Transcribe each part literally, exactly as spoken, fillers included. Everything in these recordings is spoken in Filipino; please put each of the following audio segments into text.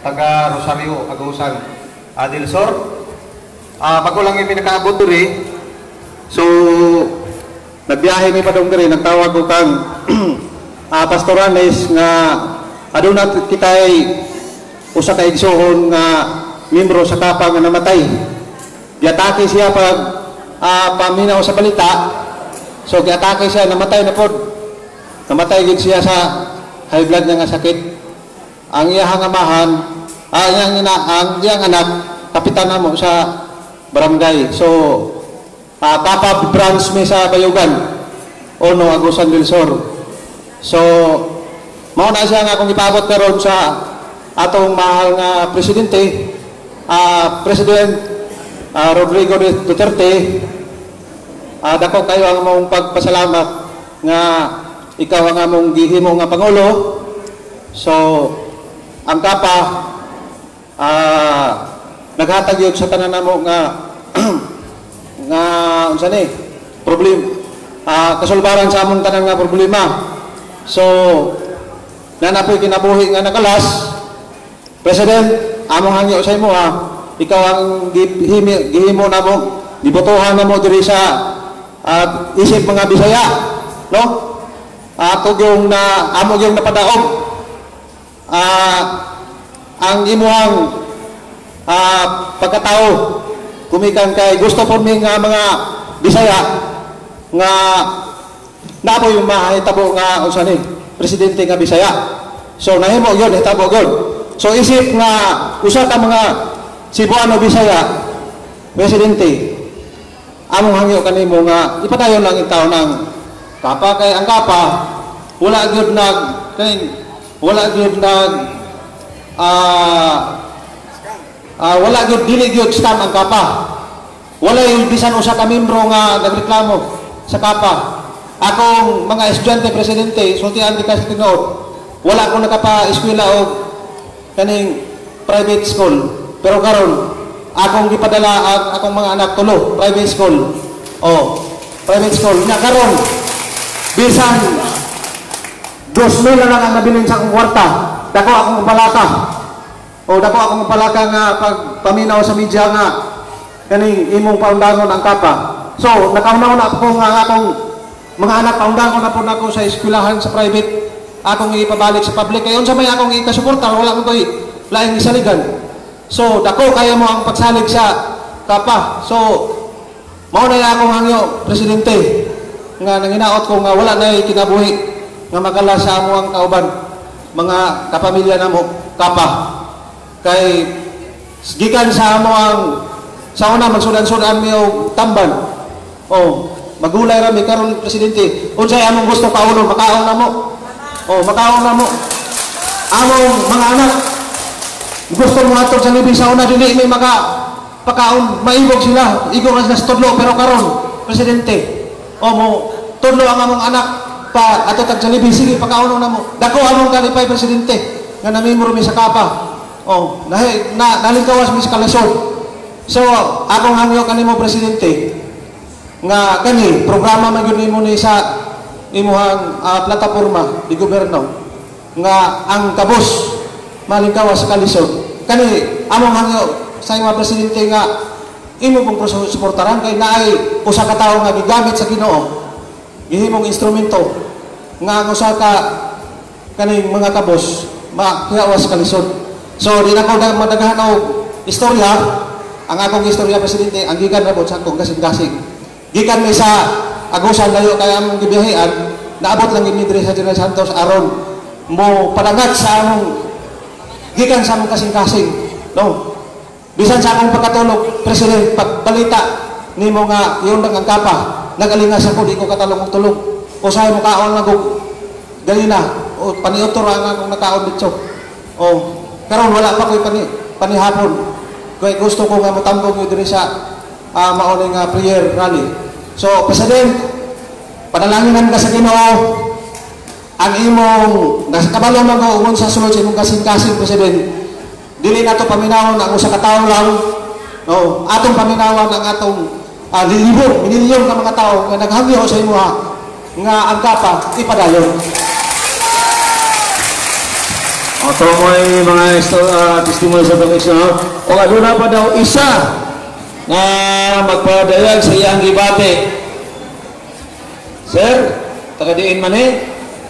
taga Rosario, Agusan, Adil Sor. Uh, magulang yung pinakaabot diri. So, nagbiyahe mi pa dong diri, nagtawag ko kang uh, pastoranes nga aduna kitay usa ka igsoon nga membro sa Kapa nga namatay. Giatake siya pag uh, paminaw sa balita. So giatake siya, namatay na pod. Namatay gid siya sa high blood nga sakit. Ang iyang amahan, ah, iyang ina, ang iyang anak kapitan namo sa barangay. So uh, Kapa branch mi sa Bayugan. Ono Agusan del Sur. So mao na siya nga akong ipabot karon sa atong mahal nga presidente, uh, President uh, Rodrigo Duterte. Uh, dako kayo ang mong pagpasalamat nga ikaw ang among gihimo nga pangulo. So ang Kapa uh, naghatag yun sa tanan namo nga nga unsa ni problem uh, kasulbaran sa among tanan nga problema. So nanapoy kinabuhi nga nakalas. President, among hangyo sa imo ha, ikaw ang gihimo, gihimo na mo, gibotohan na mo diri sa uh, isip mga Bisaya, no? Ato uh, yung na amo yung napadaog. Uh, ang imuhang uh, pagkatao kumikan kay gusto po mi nga mga Bisaya nga napo yung mahitabo nga unsa ni presidente nga Bisaya. So nahimo yun, hitabo yun. So isip nga usa ka mga Cebuano Bisaya presidente, among hangyo kanimo nga ipadayon lang itaw ng Kapa kay ang Kapa wala gyud nag kay wala gyud nag ah uh, uh, wala gyud dili gyud scam ang Kapa. Wala yung bisan usa ka membro nga nagreklamo sa Kapa. Akong mga estudyante presidente sultian di kasi tinuod, wala ko nakapa-eskwela og kaning private school, pero karon akong gipadala ang akong mga anak tulo private school. Oh, private school na karon bisan dos mil na lang ang nabilin sa akong kwarta. Dako akong balaka. O dako akong balaka nga pag paminaw sa media nga kaning imong paundangon ang Kapa. So nakaunaw na ako nga akong mga anak paundangon na po nako sa eskwelahan sa private. Akong ipabalik sa public kayon sa may akong ikasuportar wala mo koy laing isaligan. So dako kaya mo ang pagsalig sa Kapa. So mao na akong hangyo presidente nga nanginaot ko nga wala na kinabuhi nga magala sa amo ang kauban mga kapamilya namo Kapa kay gikan sa amo ang sa una magsudan-sudan mi og tamban. Oh magulay ra mi karon presidente unsay among gusto kauno makaon namo. Oh, makaon na mo. Among mga anak, gusto mo atong sa libing sa una, dili may maka pakaon, maibog sila. Igo nga sila sa tudlo, pero karon presidente. O mo, tudlo ang among anak, pa ato tag sa libing, sige, pakaon na mo. Dako among kalipay, presidente, nga namimuro mi sa Kapa. O, na, na, nalingkawas mi sa kalasod. So, akong hangyo kanimo, presidente, nga kani, programa magyud nimo ni sa imuhang uh, plataporma di gobyerno nga ang kabos malingkawas sa kalisod kani among hangyo sa mga presidente nga imo pong suportaran kay naay usa ka tawo nga gigamit sa Ginoo gihimong instrumento nga ang usa ka kaning mga kabos makiawas sa kalisod. So di na ko madaghan og istorya. Ang akong istorya presidente ang gikan rabot sa akong kasing-kasing gikan mi sa Agusan layo kaya among gibiyahean, naabot lang gid diri sa General Santos aron mo palagat sa among gikan sa among kasing-kasing, no? Bisan sa akong pagkatulog, president, pagbalita nimo nga yung ang Kapa, nagalingas ako di ko katalong og tulog. Usahay mo kaon lang og galina o paniutor ang akong nakaon dito. O karon wala pa koy pani panihapon. Kay gusto ko nga motambong diri sa uh, mauni nga prayer rally. So, President, panalanginan ka sa Ginoo ang imong nasa kabalo man ko ungon sa sulod sa imong kasing-kasing President. Dili nato paminawon ang usa ka tawo lang. No, atong paminawon ang atong uh, libo, milyon ka mga tawo nga naghangyo sa imo ha, nga ang Kapa ipadayon. Ito may mga uh, testimony sa itong isa. O aduna pa daw isa na magpadayag sa iyang gibate. Sir, taga-diin man eh.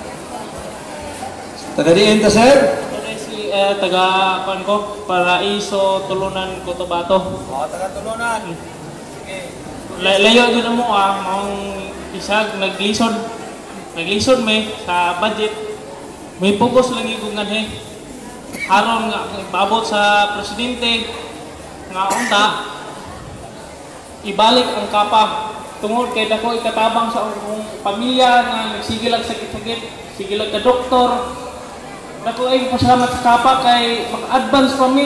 Taga-diin ta, sir? Si uh, taga kan ko, Paraiso, Tulunan, Cotabato. O, taga-Tulunan. Okay. Layo din mo ah, maong isag, naglisod. Naglisod may sa budget. May focus lang yung ganhe. Haron nga babot sa presidente nga unta ibalik ang kapa tungod kay dako ikatabang sa akong pamilya nga nagsigil ang sakit-sakit, sige lang ka doktor. Dako ay pasalamat sa kapa kay mag-advance kami.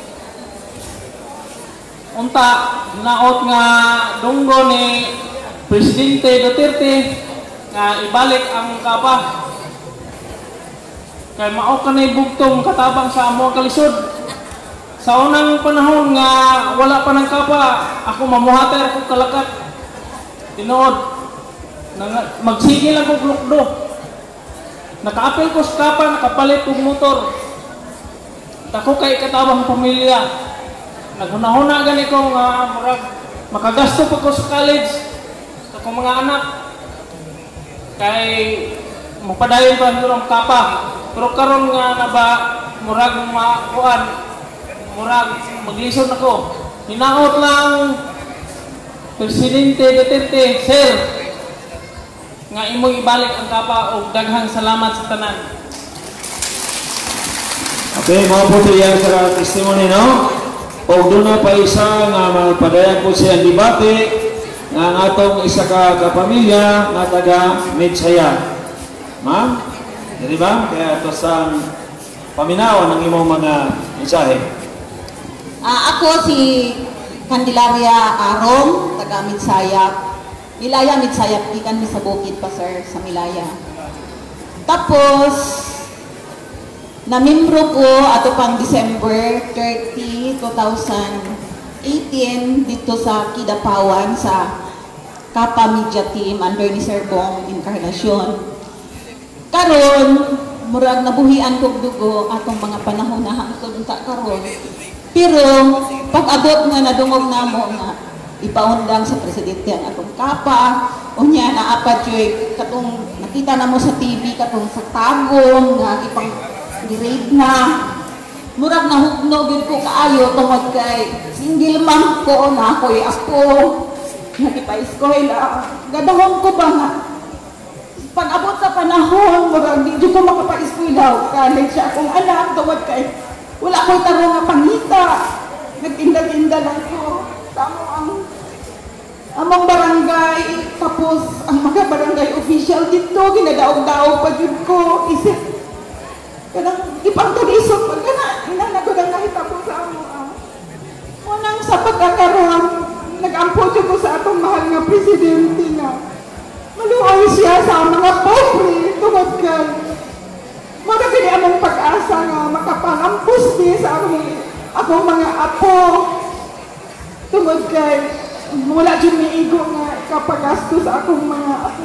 Unta naot nga dunggo ni Presidente Duterte nga ibalik ang kapa. Kaya mao ka na bugtong katabang sa amo kalisod. Sa unang panahon nga wala pa ng kapa, ako mamuhatay ako kalakat. Tinood, magsige lang ko glukdo. Nakaapil ko sa kapa, nakapalit kong motor. Dako kay katabang pamilya. Naghuna-huna gani ko nga murag makagasto pa ko sa college sa akong mga anak. Kay mapadayon pa nito ang kapa. Pero karon nga na ba murag makuan, murag maglisod ako. Hinaot lang Presidente Duterte, sir, nga imong ibalik ang kapa o daghang salamat sa tanan. Okay, mga po yan sa testimony, no? O doon na pa isa nga magpadayan po siya ang debate nga ang atong isa ka kapamilya nga taga Mitsaya. Ma'am? Di ba? Kaya ito sa paminawan ng imong mga mensahe. Uh, ako si Candelaria Arom, taga Mitsaya. Milaya, Mitsaya, ikan mi sa bukid pa, sir, sa Milaya. Tapos, namimbro ko ato pang December thirtieth, twenty eighteen dito sa Kidapawan sa Kapa Media Team under ni Sir Bong Encarnacion. Karon, murag nabuhian kog dugo atong mga panahon na hangtod unta karon. Pero pag-abot nga nadungog namo nga ipaundang sa presidente ang atong kapa, unya na apat yoy katong nakita namo sa T V katong sa tagong nga ipang girade na. Murag nahugno gyud ko kaayo tungod kay single mom ko na ako'y ako. Nakipa-eskwela. Gadahon ko ba nga pag-abot sa panahon, murag di ko makapa-eskwela. College siya akong anak tungod kay wala ko'y tarong nga pangita. Nagtinda-tinda lang ko. Tamo ang among barangay, tapos ang mga barangay official dito, ginadaog-daog pa yun ko. Isip, kanang ipangtulisog pag kana, inanagod ang nakitapos sa amo. Ah. Unang sa pagkakaroon, nag-ampot ko sa atong mahal nga presidente nga. Maluoy siya sa mga pobre, tungod kay mara kini among pag-asa nga makapalampos di sa akong, akong mga apo. Tungod kay wala dyan miigo nga kapagasto sa akong mga apo.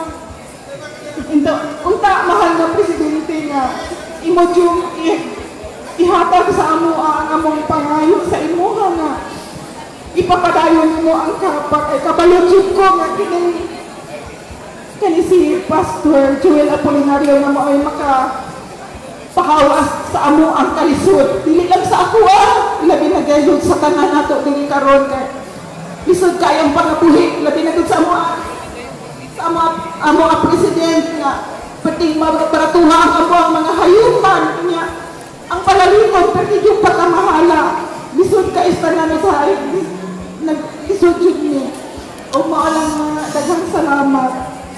Unta mahal nga presidente nga imo dyan ihatag sa amo ang among pangayo sa imuha nga ipapadayon mo ang kapak ay kabalotsyot ko nga kini kani si Pastor Joel Apolinario na mo ay maka pahawas sa amo ang kalisod. Dili lang sa ako ah, labi na gayud sa tanan nato dili karon kay lisod kayang pangabuhi, labi na gud sa amo sa amo amo ang president nga pati mabaratuha ang amo ang mga hayuman niya. Ang palalimod pati yung pagkamahala lisod ka istanan sa nag-lisod yun niya. O maalang mga daghang salamat.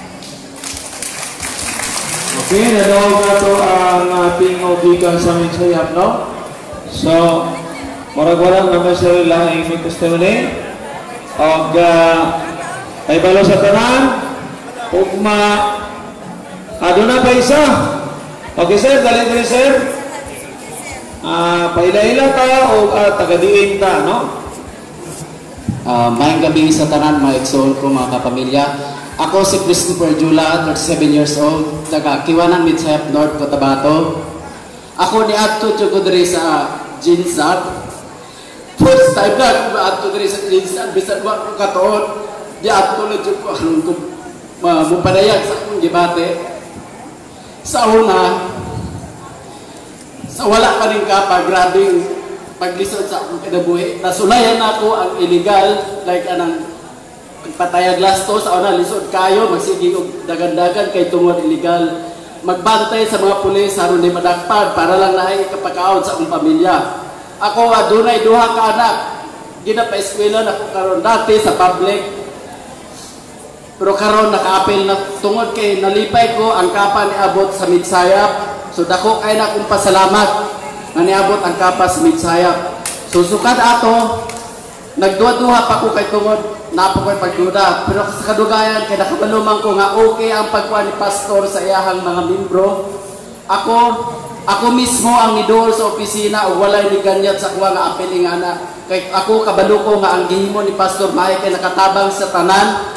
Okay, nadawag na ito ang ating obigan sa Mitsayap, no? So, marag-marag naman sa lahing may testimony. O, uh, ay balo sa tanan. Ugma, ado na pa isa. Okay, sir, dali-dali, sir. Uh, paila-ila ta o uh, taga-diin ta, no? Uh, mayang gabi sa tanan, mga exol ko, mga kapamilya. Ako si Christopher Jula, thirty-seven years old, taga Kiwanan, Mitsayap, North Cotabato. Ako ni Adto jud ko diri sa Jinsan. First time na ako Adto diri sa Jinsan, bisan wa ko katuon. Di Adto na jud ko aron ko mupadayag sa akong gibate. Sa una, sa wala pa rin kapa, grabing paglisod sa akong kinabuhi. Nasulayan ako ang illegal, like anang patayag lasto sa una, lisod kayo, magsige og dagan-dagan kay tungod illegal. Magbantay sa mga pulis aron di madakpan para lang naay kapakaon sa akong pamilya. Ako adunay duha ka anak. Ginapaeskwela na ko karon dati sa public. Pero karon naka-apil na tungod kay nalipay ko ang kapa ni abot sa Midsayap. So dako kay na akong pasalamat na niabot ang kapa sa Midsayap. So sukad ato nagduha-duha pa ko kay tungod napo ko'y pagduda, pero sa kadugayan, kaya nakabaluman ko nga okay ang pagkuha ni pastor sa iyahang mga membro. Ako, ako mismo ang nidool sa opisina o walay ni ganyat sa kuha nga apeling anak. Kaya ako, kabalo ko nga ang gihimo ni pastor Mike kay nakatabang sa tanan.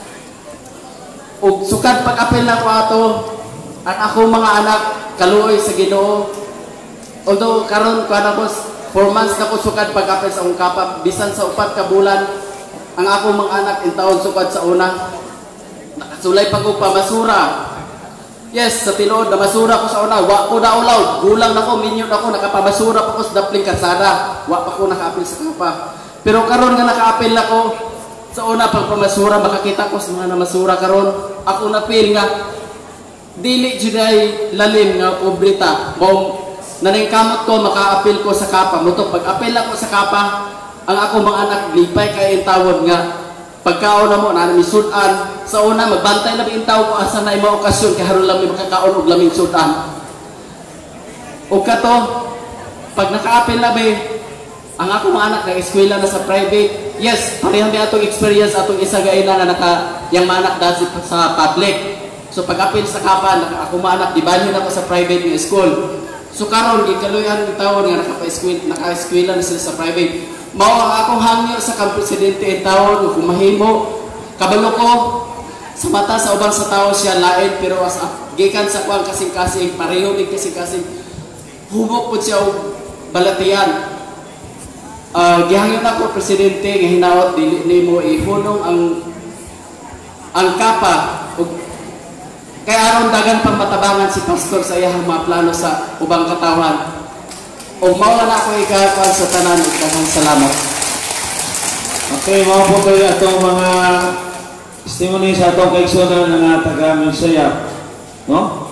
O sukad pag-apel na ko ato, at ako mga anak, kaluoy sa Ginoo. Although, karon ko na boss, four months na ko sukad pag-apel sa akong kapa, bisan sa upat ka bulan, ang akong mga anak in taon sukad sa una. Nakasulay pa ko pamasura. Yes, sa tinuod na masura ko sa una. Wa ko na ulaw. Gulang na ko, minyo na ko. Nakapamasura pa ko sa dapling katsada. Wa pa ko naka-apil sa kapa. Pero karon nga naka-apil na ko sa una pag pamasura, makakita ko sa mga namasura karon. Ako na feel nga dili juday lalim nga pobreta. Mao naningkamot ko maka-apil ko sa kapa. Muto pag-apil ako sa kapa, ang ako mga anak, lipay kayo yung tawag nga. Pagkaon na mo, na namin sudan. Sa una, magbantay na yung tawag ko asa na yung mga okasyon, kaya haron lang may makakaon o laming sudan. O kato, pag naka-apel na ba, ang ako mga anak, nag-eskwela na sa private. Yes, parehang may atong experience, atong isa gaina na naka, yung mga anak dati sa public. So pag-apel sa kapa, naka, ako mga anak, di ba na ako sa private ng school. So karon, gikaluyan yung tawag nga, naka-eskwela na sila sa private. Mao ang akong hangyo sa kang presidente en taon kung mahimo kabalo ko sa mata sa ubang sa tao siya lain pero as gikan sa kuang kasing-kasing pareho din kasing-kasing hubok pud siya og balatian. Uh, gihangyo na ko presidente nga hinawat dili nimo ihunong ang ang kapa og kay aron dagan pang matabangan si pastor sa iyang mga plano sa ubang katawan. O mao na ako ikakuan sa tanan ug daghang salamat. Okay, mao po kayo atong mga testimony sa atong kaigsunan nga taga Midsayap. No?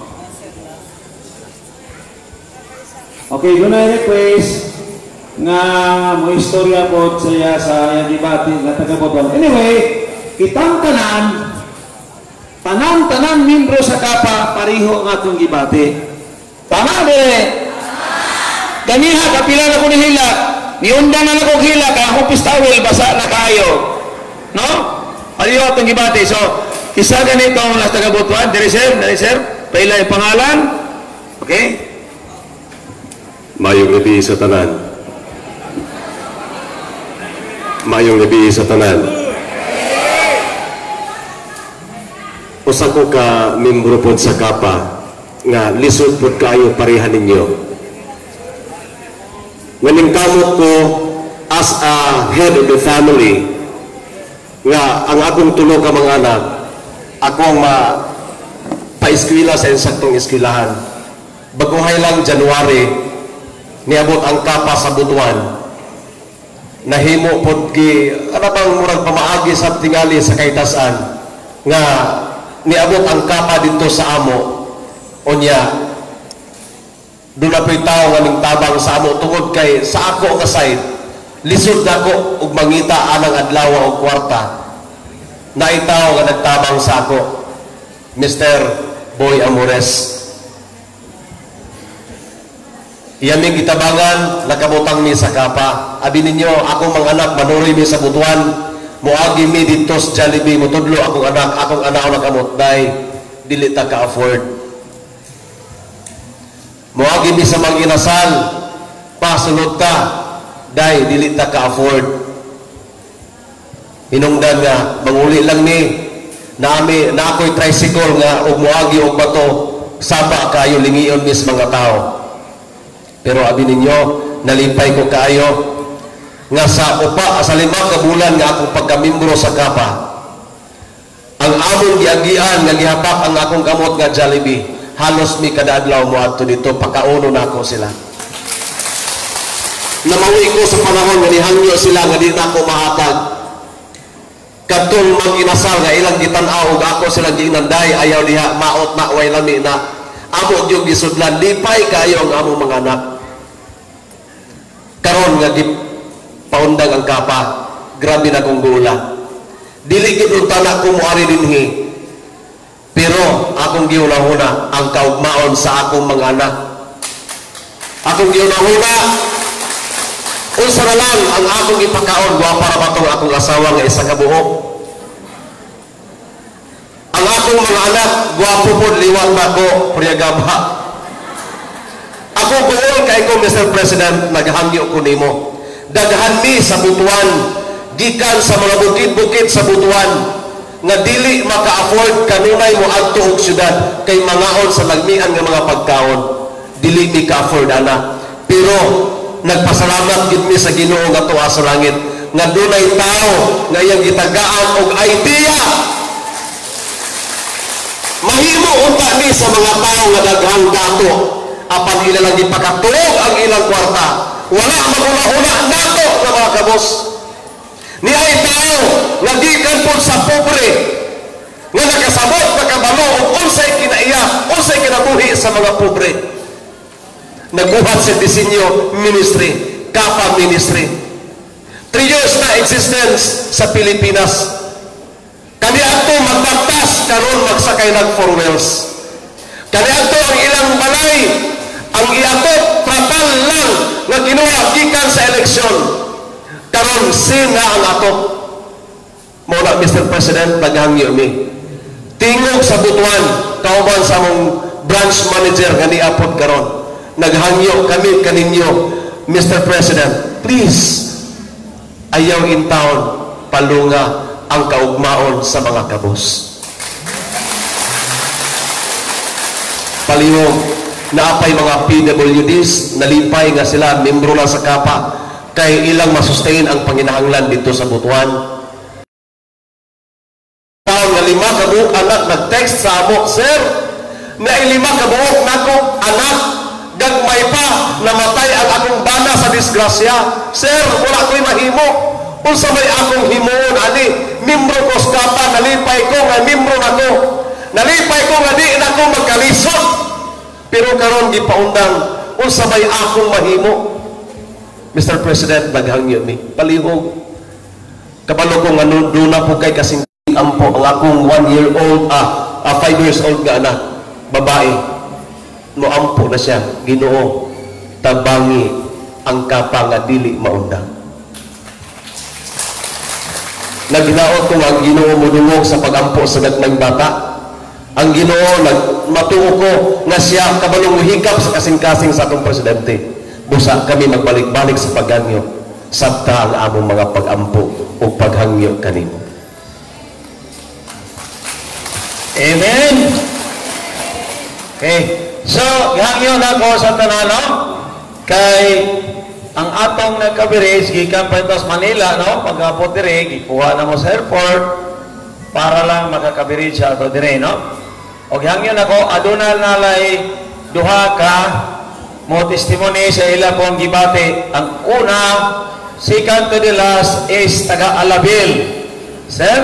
Okay, doon ay request nga mo istorya po saya sa iyang debate na taga Bobon. Anyway, kitang tanan tanan-tanan membro sa kapa pariho ang atong debate. Tama dire. Ganiha, kapila na ko ni hilak. Niundang na ako hilak, ang akong pistawil, basa na kayo. No? Aliyo itong gibate. So, isa ganito ang last tagabutuan. Dari sir, dari sir. Paila yung pangalan. Okay? Mayong gabi sa tanan. Mayong gabi sa tanan. Usa ko ka membro pod sa kapa nga lisod pod kayo pareha ninyo. Nganing kamot ko as a head of the family nga ang akong tulo ka mga anak ako ang ma-paeskwela sa insaktong eskwilahan. Baguhay lang January niabot ang kapa sa butuan. Nahimo pod gi ano bang murag pamaagi sa tingali sa kaitasan nga niabot ang kapa dito sa amo. Onya doon na po'y tao nga ning tabang sa amo tungod kay sa ako nga side lisod na ko ug mangita anang adlaw o kwarta na itaw nga nagtabang sa ako Mister Boy Amores. Iyaming gitabangan nakabutang mi sa kapa. Abi ninyo akong mga anak manuri mi sa butuan moagi mi dito sa Jollibee motudlo akong anak akong anak nakamot day dili ta ka afford. Moagi mi sa mga inasal, pasunod ka, dahil dili ta ka-afford. Hinungdan nga, manguli lang ni, na, ami, na ako'y tricycle nga, o moagi o bato, saba kayo lingiyon mis mga tao. Pero abi ninyo, nalipay ko kayo nga sa upa sa lima ka bulan nga akong pagkamimbro sa Kapa, ang among giagian nga gihapak ang akong kamot nga Jollibee, halos mi kada adlaw mo adto dito, pakauno na ako sila. Namawi ko sa panahon nga nihangyo sila nga di na ako mahatag. Kadtong mag-inasal nga ilang gitan-aw ug ako silang giinanday, ayaw diha maot na way lami na. Amo gyud gisudlan, lipay kayo ang among mga anak. Karon nga di paundang ang Kapa, grabe na kong gula. Dili gid unta na ko moari dinhi. Pero akong giuna-una ang kaugmaon sa akong mga anak. Akong giuna-una, unsa na lang ang akong ipakaon wa para matong akong asawa nga isa ka buhok. Ang akong mga anak gwapo pod, liwat na ko, priyagaba. Ako buol kay ko, Mister President, naghangyo ko nimo. Daghan mi sa Butuan, gikan sa mga bukid-bukid sa Butuan, nga dili maka-afford kanunay mo adto og syudad kay mangaon sa lagmian nga mga pagkaon. Dili mi ka-afford ana. Pero nagpasalamat gid mi sa Ginoo nga tuwa sa langit nga dunay tao nga iyang gitagaan og idea. Mahimo unta ni sa mga tao nga daghang dato apan ila lang gipakatuog ang ilang kwarta. Wala maguna-una nato nga mga kabos. Ni ay tao nga gikan pod sa pobre nga nakasabot nakabalo og unsay kinaiya, unsay kinabuhi sa mga pobre. Nagbuhat sa disenyo ministry, Kapa Ministry. Three years na existence sa Pilipinas. Kani ato magbaktas karon magsakay ng four wheels. Kani ato ang ilang balay, ang iatot tratal lang nga ginawa gikan sa eleksyon. Karon sina ang ato. Muna, Mister President, naghangyo mi. Tingog sa Butuan, kauban sa mong branch manager nga niapod karon. Naghangyo kami kaninyo, Mister President, please, ayaw in town, palunga ang kaugmaon sa mga kabos. Palihog, naapay mga P W Ds, nalipay nga sila, membro na sa Kapa, kay ilang masustain ang panginahanglan dito sa Butuan. Taon nga lima kabuok anak nag-text sa amo, Sir, na lima kabuok nako anak, gagmay pa, namatay ang akong bana sa disgrasya. Sir, wala ko'y mahimo. Unsa may akong himuon, ani, membro ko sa Kapa, nalipay ko nga membro na ko. Nalipay ko nga di na ko magkalisod. Pero karon gipaundang, unsa may akong mahimo. Mister President, naghangyo mi. Palihog. Kabalo ko nga doon na po kay kasing ampo ang akong one year old, ah, ah five years old nga anak, babae. No ampo na siya, Ginoo, tabangi ang Kapa nga dili maundang. Naghinaot ko ang Ginoo modungog sa pagampo sa gagmayng bata. Ang Ginoo nagmatuo ko nga siya kabalong hikap sa kasing-kasing sa atong presidente. Busa kami magbalik-balik sa paghangyo sabta ang among mga pagampo o paghangyo kanimo. Amen. Okay. So, hangyo na ko sa tanano kay ang atong nagkabiris gikan pa ito sa Manila, no? Pagkapot dire, gikuha na mo sa airport para lang makakabiris siya ato dire, no? O hangyo na ko, aduna nalay duha ka mo testimony sa ila pong gibati. Ang una, second to the last is taga Alabil. Sir?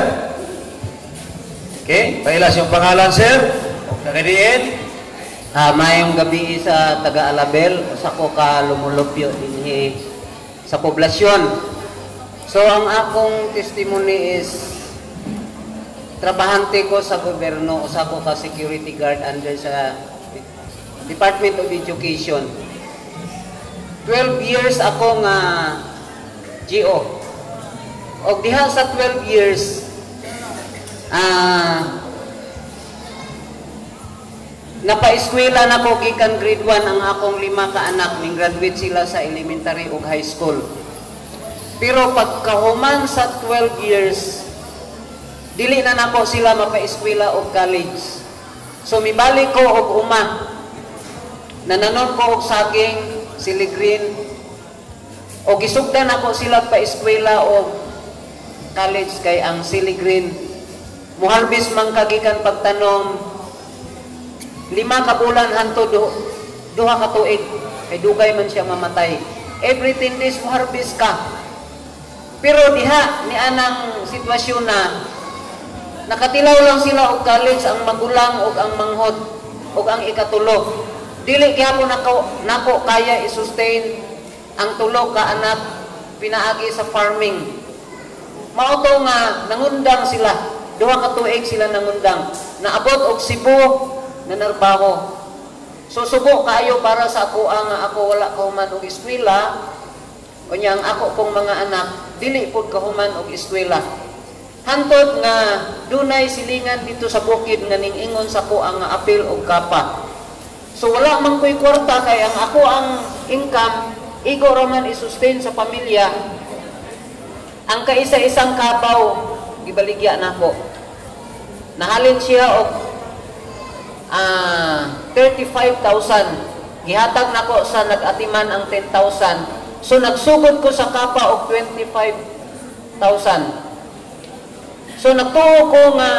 Okay, pailas yung pangalan, sir. Nakadiin. Uh, mayong gabi sa taga Alabel, sa ko ka lumulupyo din sa poblasyon. So ang akong testimony is trabahante ko sa gobyerno, usa ko ka security guard under sa Department of Education. twelve years ako nga G O. Og diha sa twelve years ah uh, napa-eskwela na ko gikan grade one ang akong lima ka anak, ning graduate sila sa elementary ug high school. Pero pagkahuman sa twelve years, dili na nako sila mapa-eskwela ug college. So mibalik ko og uma. Nananon ko og saging Siligreen o gisugdan ako sila pa eskwela o college kay ang Siligreen muharbis man kagikan pagtanom lima ka bulan hanto do, duha ka tuig kay dugay man siya mamatay. Every ten days muharbis ka. Pero diha ni anang sitwasyon na nakatilaw lang sila og college ang magulang og ang manghod og ang ikatulo. Dili gyapon nako nako kaya i-sustain ang tulo ka anak pinaagi sa farming. Mao to nga nangundang sila, duha ka tuig sila nangundang. Naabot og Cebu na narbaho. So subo kayo para sa ako ang ako wala ka human og eskwela. Unya ang ako kong mga anak dili pud kahuman og eskwela. Hantod nga dunay silingan dito sa bukid nga ning-ingon sa ko ang apil og kapa. So wala man ko'y kwarta kay ang ako ang income igo ra man i-sustain sa pamilya. Ang kaisa-isang kabaw gibaligya nako. Nahalin siya og ah thirty-five thousand. Gihatag nako sa nag-atiman ang ten thousand. So nagsugod ko sa kapa og twenty-five thousand. So nagtuo ko nga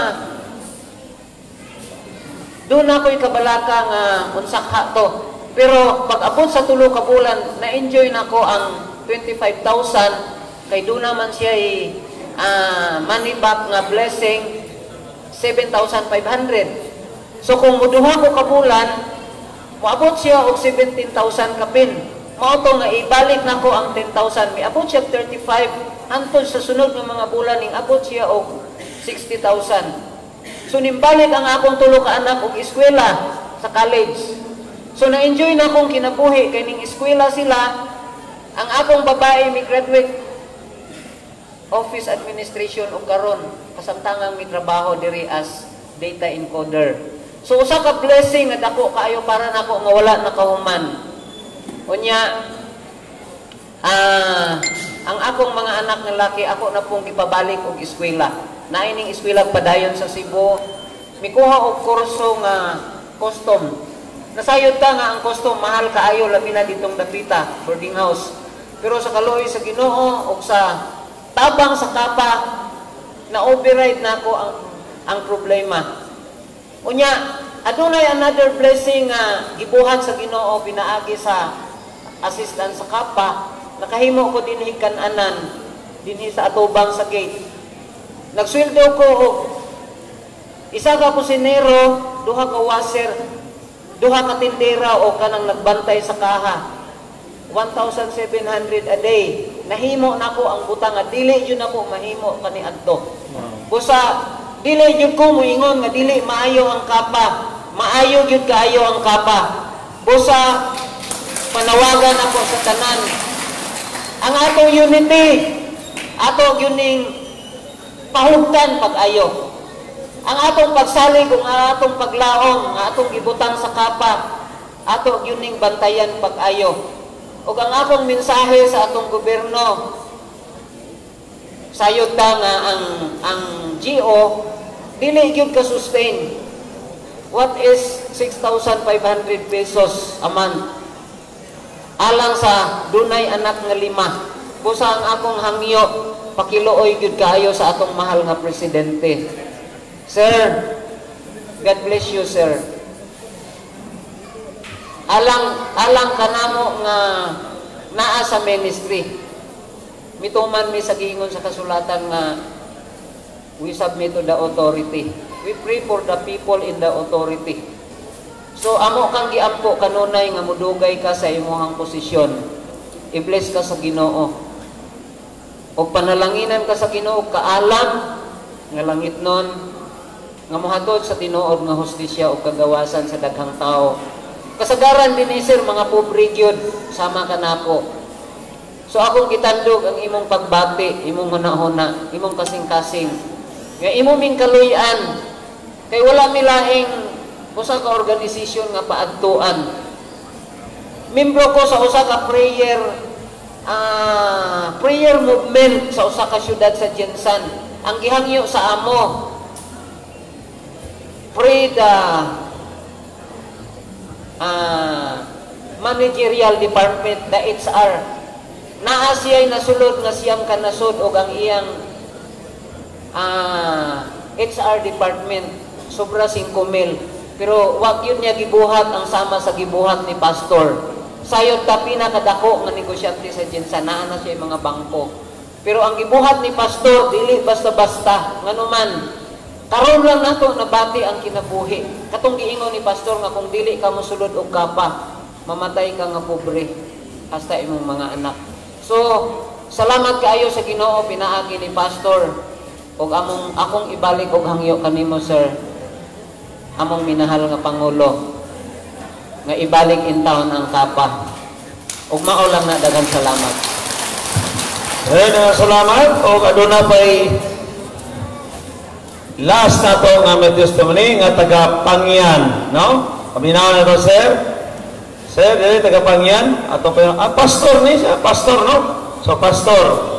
doon ako'y kabalaka nga unsakha to. Pero pag abot sa tulo ka bulan, na-enjoy nako ang twenty-five thousand kay doon naman siya i uh, money back nga blessing seven thousand five hundred. So kung muduha ko ka bulan, moabot siya og seventeen thousand kapin. Mao to nga ibalik nako ang ten thousand, miabot siya thirty-five. Hantod sa sunod nga mga bulan ning abot siya og sixty thousand. So nimbalik ang akong tulo ka anak og eskwela sa college. So na-enjoy na akong kinabuhi kay ning eskwela sila. Ang akong babae mi graduate office administration og karon kasamtangang mi trabaho diri as data encoder. So usa ka blessing nga dako kaayo para nako nga wala na kahuman. Unya ah ang akong mga anak nga laki ako na pong gipabalik og eskwela. Naay ning eskwela padayon sa Cebu. Mikuha og kurso nga custom. Nasayod ta nga ang custom mahal kaayo labi na ditong dapita boarding house. Pero sa kaluoy sa Ginoo og sa tabang sa kapa na override nako ang ang problema. Unya adunay another blessing nga gibuhat sa Ginoo pinaagi sa assistant sa kapa. Nakahimo ko dinhi kan-anan dinhi sa atubang sa gate. Nagsweldo ko og isa ka kusinero, duha ka washer, duha ka tindera o kanang nagbantay sa kaha. one thousand seven hundred a day. Nahimo nako ang butang nga dili jud nako mahimo kaniadto. Busa dili jud ko moingon nga dili maayo ang kapa. Maayo jud kaayo ang kapa. Busa panawagan ako sa tanan. Ang atong unity, ato yuning pahugtan pag-ayo. Ang atong pagsalig kung atong paglaom, ang atong gibutang sa kapa, ato yuning bantayan pag-ayo. Ug ang akong mensahe sa atong gobyerno, sayod ta nga ang ang G O dili gyud ka sustain. What is six thousand five hundred pesos a month? Alang sa dunay anak nga lima. Busa ang akong hangyo pakiluoy gyud kaayo sa atong mahal nga presidente. Sir, God bless you, sir. Alang alang kanamo nga naa sa ministry. Mituman mi sa giingon sa kasulatan nga we submit to the authority. We pray for the people in the authority. So amo kang giampo kanunay nga mudugay ka sa imong posisyon. I-bless ka sa Ginoo. O panalanginan ka sa Ginoo kaalam nga langit nun nga mohatod sa tinuod nga hustisya o kagawasan sa daghang tao. Kasagaran din sir mga pobre gyud sama ka nako. So akong gitandog ang imong pagbati, imong hunahuna, imong kasing-kasing. Nga imo ming kaluy-an kay wala mi laing usa ka organisasyon nga paadtuan. Membro ko sa usa ka prayer uh, prayer movement sa usa ka syudad sa Jensan. Ang gihangyo sa amo pray the uh, managerial department, the H R. Naa siya'y nasulod nga siyang kanasod o ang iyang uh, H R department, sobra singko mil. Pero wag yun niya gibuhat ang sama sa gibuhat ni Pastor. Sayod ta pinakadako nga negosyante sa Jinsa, naa na siya mga bangko. Pero ang gibuhat ni Pastor, dili basta-basta. Nga naman, karon lang nato nabati ang kinabuhi. Katong giingon ni Pastor nga kung dili ka mosulod og kapa, mamatay ka nga pobre hasta imong mga anak. So, salamat kaayo sa Ginoo pinaagi ni Pastor. Og among akong ibalik og hangyo kanimo, sir. Among minahal nga pangulo nga ibalik in town ang kapa. Og mao lang na daghang salamat. Eh, na salamat og aduna pay last na to nga may testimony nga taga Pangyan, no? Paminaw na to, sir. Sir, dili taga Pangyan ato pa ah, pastor ni siya, pastor, no? So pastor.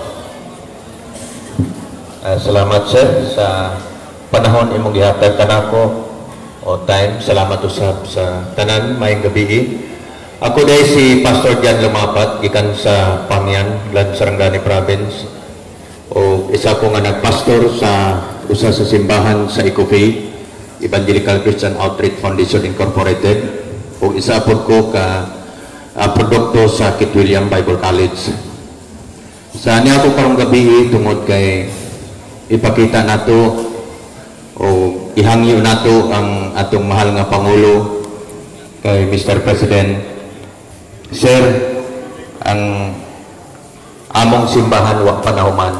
Uh, salamat, sir, sa panahon imong gihatag kanako o time. Salamat usab sa tanan, mayong gabi. Ako dahil si Pastor Jan Lumapat, gikan sa Pangyan, Lan Sarangani Province. O isa ko nga nagpastor sa usa sa simbahan sa I C O F I, Evangelical Christian Outreach Foundation Incorporated. O isa po ko ka uh, produkto sa Kit William Bible College. Sa niya ako karong gabi tungod kay ipakita nato o ihangyo nato ang atong mahal nga Pangulo kay Mister President. Sir, ang among simbahan wa panahuman.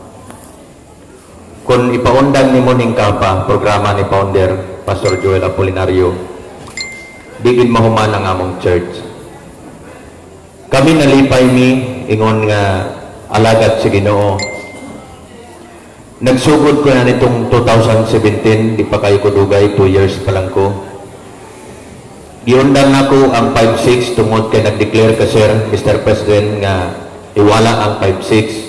Kung ipaundang ni Muning Kapa, programa ni Founder Pastor Joel Apolinario, digid mahuman ang among church. Kami nalipay mi ingon nga alagad si Ginoo. Nagsugod ko na nitong two thousand seventeen, di pa kayo ko dugay, two years pa lang ko. Giundan nako ang five six tungod kay nag-declare ka, sir, Mister President, nga iwala ang five six.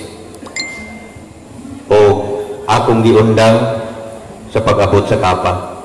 O akong giundang sa pag-abot sa kapa.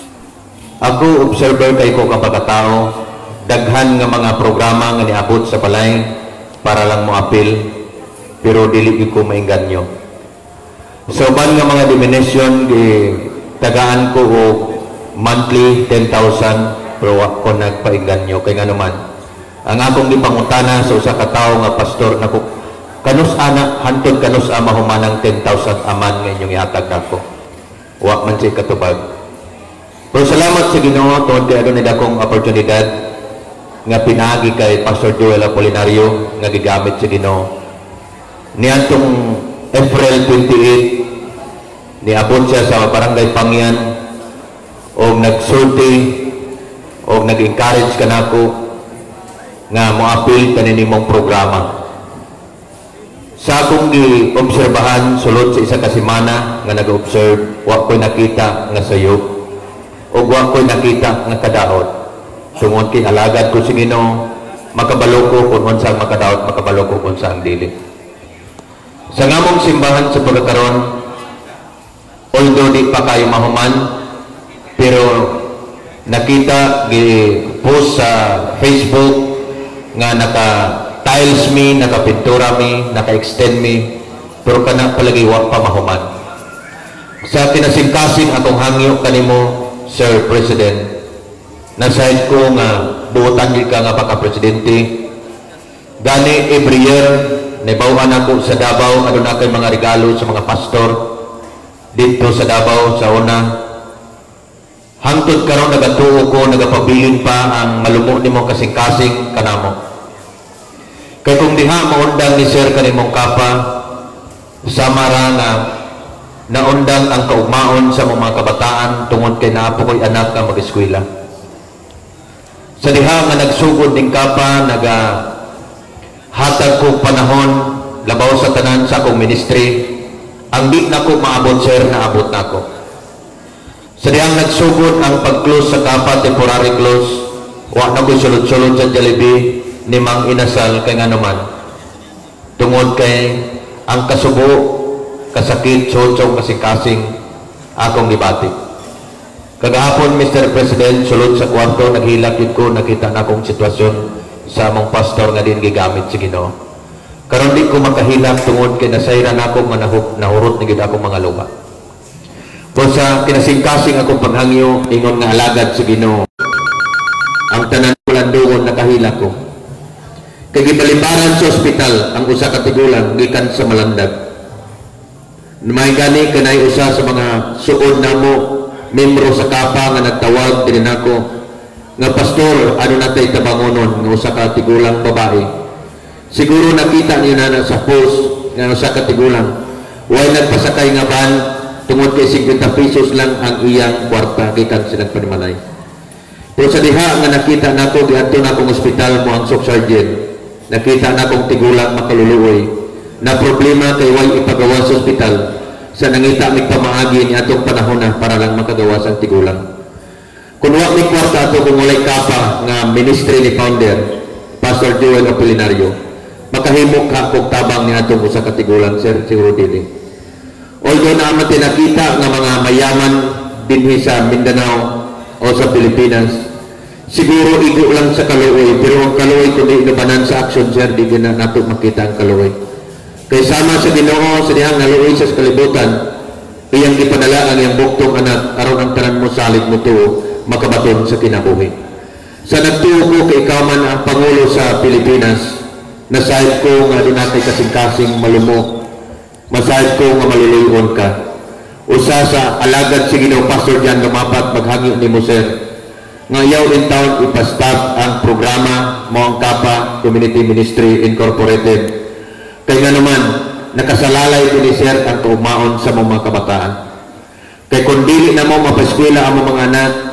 Ako, observer kay ko kang pagkatao, daghan nga mga programa nga niabot sa balay para lang mo apil, pero dili ko mainganyo. So, ban nga mga diminution, di, tagaan ko o monthly ten thousand, pero ako nagpainganyo. Kaya nga naman, ang akong ipangutana sa usa ka tawo nga pastor, na ko, kanus ana, hantod kanus ama humanang ten thousand aman nga inyong ihatag nako. Wa man siya katubag. Pero salamat sa Ginoo, tungod kay adunay dakong oportunidad nga pinaagi kay Pastor Joel Apolinario nga gigamit sa Ginoo. Niadtong April twenty-eight, niabot siya sa Barangay Pangyan o nagsulti o nag-encourage ka nako nga moapil kanin imong programa. Sa akong gi-obserbahan sulod sa isa ka semana nga nag-observe, wa ko'y nakita nga sayop o wa ko'y nakita nga kadaot. Tungod kay alagad ko si Ginoo, makabalo ko kung unsang makadaot, makabalo ko kung unsang dili. Sa ngamong simbahan sa pagkakaroon, although di pa kayo mahuman, pero nakita gi-post sa Facebook nga naka-tiles mi, naka-pintura mi, naka-extend mi, pero kana palagi wa pa mahuman. Sa kinasingkasing akong hangyo kanimo, Sir President, nasayad ko nga buotan ka nga pagka-presidente. Gani every year naibawan ako sa Davao, ano na kay mga regalo sa mga pastor dito sa Davao sa una. Hangtod karon nagatuo ko, nagapabilin pa ang malumo nimo kasing-kasing kanamo. Kay kung diha maundang ni Sir kanimong kapa, samara nga naundang ang kaugmaon sa mga kabataan tungod kay naapo ko'y anak nga mag-eskwela. Sa diha nga nagsugod ning kapa, naga hatag ko panahon labaw sa tanan sa akong ministry, ang di na ko maabot, sir, naabot na ko. Sa dihang nagsugod ang pag-close sa kapa, temporary close, wa na ko sulod-sulod sa Jollibee ni Mang Inasal kay nga naman tungod kay ang kasubo, kasakit, sotsong, kasing-kasing akong gibati. Kagahapon, Mister President, sulod sa kwarto, naghilak yun ko, nakita na akong sitwasyon sa among pastor nga din gigamit sa Ginoo. Karon di ko makahilak tungod kay nasayran ako nga nahu- nahurot ni gid akong mga lupa. Kung sa kinasingkasing akong paghangyo ingon nga alagad sa Ginoo, ang tanan ko landungon nakahilak ko. Kay gibalimbaran sa ospital ang usa ka tigulang gikan sa Malandag. May gani kanay usa sa mga suod namo membro sa kapa nga nagtawag dinhi nako nga pastor ano natay tabangonon nga usa ka tigulang babae. Siguro nakita niyo na sa post nga usa ka tigulang way nagpasakay nga van tungod kay fifty pesos lang ang iyang kwarta gikan sa nagpanimalay. Pero sa diha nga nakita nako giadto na akong ospital mo ang soc sergeant, nakita na akong tigulang makaluluoy na problema kay way ipagawa sa ospital sa nangita mig pamaagi ni atong panahon na para lang makagawa sa tigulang. Kung wa may kwarta ato kung walay kapa nga ministry ni founder Pastor Joel Apolinario, makahimo ka kog tabang ni atong usa ka tigulang sir siguro dili. Although na tinakita nga mga mayaman dinhi sa Mindanao o sa Pilipinas, siguro igo lang sa kaluoy, pero ang kaluoy kundi inabanan sa action sir di na nato makita ang kaluoy. Kay sama sa Ginoo sa dihang naluoy sa kalibutan, iyang gipadala ang iyang buktong anak aron ang tanan mo salig mo tuo makabaton sa kinabuhi. Sa nagtuo ko kay ikaw man ang Pangulo sa Pilipinas, nasayad ko nga doon natin kasing-kasing malumok, masayad ko nga maluluyon ka. Usa sa alagad si Ginoo Pastor Jan lumapat maghangyo ni mo sir, nga yaw in town ipastop ang programa mo ang Kapa Community Ministry Incorporated. Kaya nga naman, nakasalalay ko ni sir ang kaugmaon sa mga kabataan. Kaya kung dili na mo mapaskwela ang mga anak,